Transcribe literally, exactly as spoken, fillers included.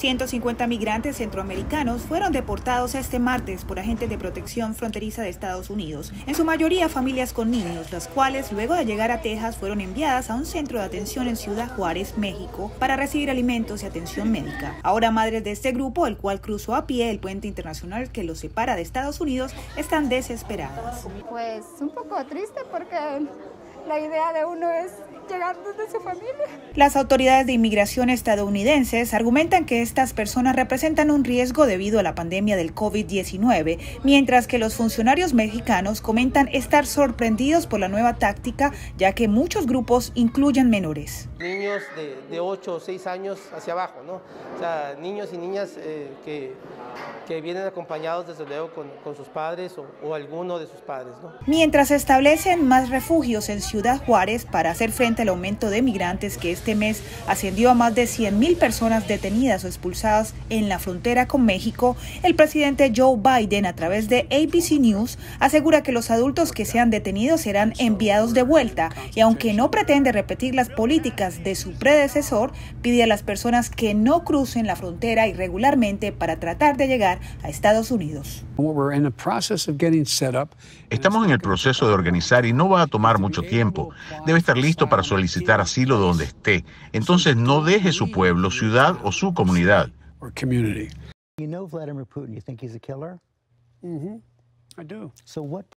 ciento cincuenta migrantes centroamericanos fueron deportados este martes por agentes de protección fronteriza de Estados Unidos, en su mayoría familias con niños, las cuales luego de llegar a Texas fueron enviadas a un centro de atención en Ciudad Juárez, México, para recibir alimentos y atención médica. Ahora madres de este grupo, el cual cruzó a pie el puente internacional que los separa de Estados Unidos, están desesperadas. Pues un poco triste porque la idea de uno es llegar desde su familia. Las autoridades de inmigración estadounidenses argumentan que estas personas representan un riesgo debido a la pandemia del COVID diecinueve, mientras que los funcionarios mexicanos comentan estar sorprendidos por la nueva táctica, ya que muchos grupos incluyen menores. Niños de, de ocho o seis años hacia abajo, ¿no? O sea, niños y niñas eh, que, que vienen acompañados desde luego con, con sus padres o, o alguno de sus padres, ¿no? Mientras se establecen más refugios en Ciudad Juárez para hacer frente al aumento de migrantes que este mes ascendió a más de cien mil personas detenidas o expulsadas en la frontera con México, el presidente Joe Biden, a través de A B C News, asegura que los adultos que sean detenidos serán enviados de vuelta y, aunque no pretende repetir las políticas de su predecesor, pide a las personas que no crucen la frontera irregularmente para tratar de llegar a Estados Unidos. Estamos en el proceso de organizar y no va a tomar mucho tiempo. Debe estar listo para solicitar asilo donde esté. Entonces no deje su pueblo, ciudad o su comunidad. You know Vladimir Putin, you think he's a killer? Mm-hmm. I do. So what